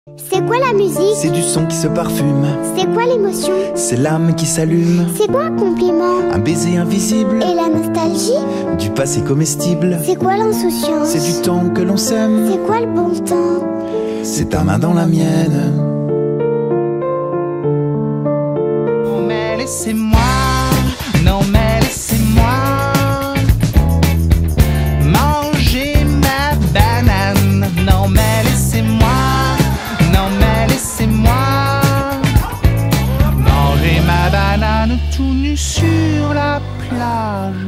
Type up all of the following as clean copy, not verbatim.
C'est quoi la musique? C'est du son qui se parfume. C'est quoi l'émotion? C'est l'âme qui s'allume. C'est quoi un compliment? Un baiser invisible. Et la nostalgie? Du passé comestible. C'est quoi l'insouciance? C'est du temps que l'on sème. C'est quoi le bon temps? C'est ta main dans la mienne. Non mais laissez-moi, non mais laissez-moi manger ma banane. Non mais laissez-moi, non mais laissez-moi manger ma banane tout nu sur la plage.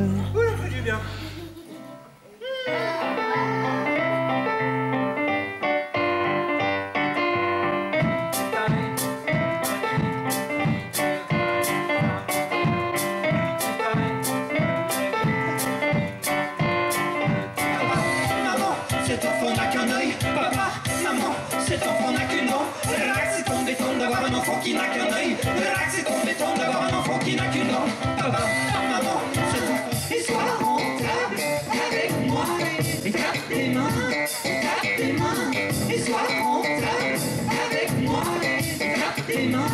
Cet enfant n'a qu'un œil, papa, maman, cet enfant n'a qu'une dent. C'est embêtant d'avoir un enfant qui n'a qu'un œil. C'est embêtant d'avoir un enfant qui n'a qu'une dent. Papa, maman, cet enfant, et sois rentable avec moi. Et tape tes mains, et sois rentable avec moi. Et tape tes mains,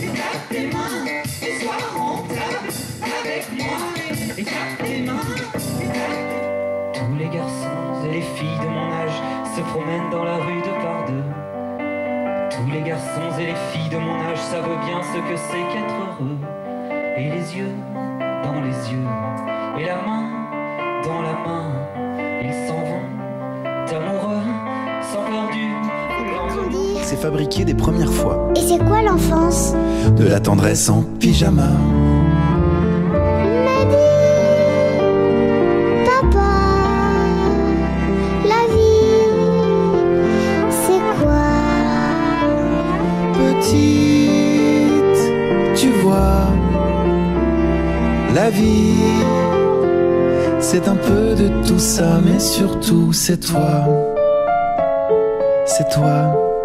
et sois rentable avec moi. Et tape tes mains, Tous les garçons et les filles de mon âge se promènent dans la rue de par deux. Tous les garçons et les filles de mon âge savent bien ce que c'est qu'être heureux. Et les yeux dans les yeux, et la main dans la main, ils s'en vont amoureux, sans peur du lendemain. C'est fabriquer des premières fois. Et c'est quoi l'enfance? De la tendresse en pyjama. Mais dis, papa, la vie, c'est quoi? Petite, tu vois, la vie, c'est un peu de tout ça, mais surtout c'est toi. C'est toi.